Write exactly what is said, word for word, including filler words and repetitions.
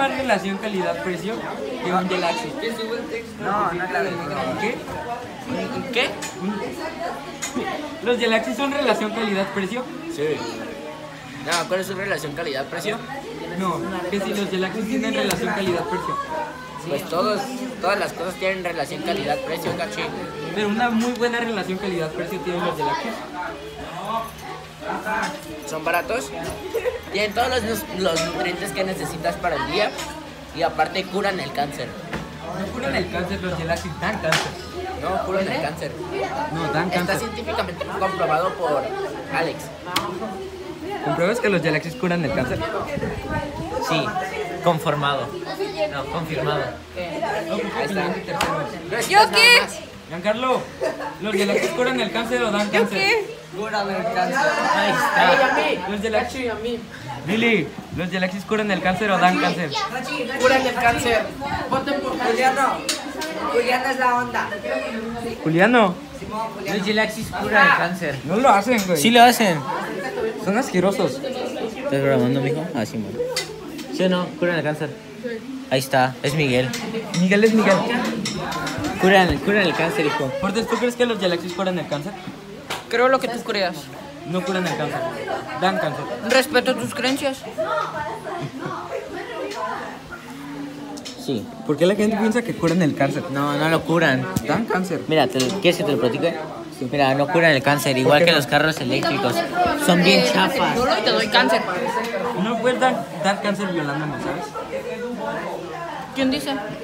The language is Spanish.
más relación calidad-precio que un Galaxy? No, no es la del ¿Qué? ¿Qué? ¿Los Galaxy son relación calidad-precio? Sí. No, ¿cuál es su relación calidad-precio? No, que si los Galaxy tienen relación calidad-precio. Pues todos, todas las cosas tienen relación calidad-precio, cachi. Pero una muy buena relación calidad-precio tienen los Galaxy. Son baratos, tienen todos los, los nutrientes que necesitas para el día y aparte curan el cáncer. No curan el cáncer, los Galaxy dan cáncer. No, curan el cáncer. No, dan Está cáncer. científicamente comprobado por Alex. ¿Compruebas que los Galaxy curan el cáncer? Sí, conformado. No, confirmado. Ahí está. No ¿Yo qué? Giancarlo, ¿los Galaxy curan el cáncer o dan ¿Yo cáncer? qué? Curan el cáncer. Ahí está. Los Galaxy. Lili, ¿los Galaxy curan el cáncer o dan cáncer? Curan el cáncer. Voten por Juliano. Juliano es la onda. Juliano, Los Galaxy curan el cáncer. no lo hacen, güey. Sí lo hacen. Son asquerosos. ¿Estás grabando, mijo? Ah, sí, bueno. ¿Sí o no? Curan el cáncer. Ahí está, es Miguel. Miguel es Miguel. Curan, curan el cáncer, hijo. Portes, ¿tú crees que los Galaxy curan el cáncer? Creo lo que tú creas. No curan el cáncer, dan cáncer. Respeto tus creencias. Sí. ¿Por qué la gente piensa que curan el cáncer? No, no lo curan. Dan cáncer. Mira, ¿te, ¿quieres que te lo platique? Mira, no curan el cáncer, igual qué que no? los carros eléctricos. Son bien chafas. Y te doy cáncer. No puedes dar, dar cáncer violándome, ¿sabes? ¿Quién dice?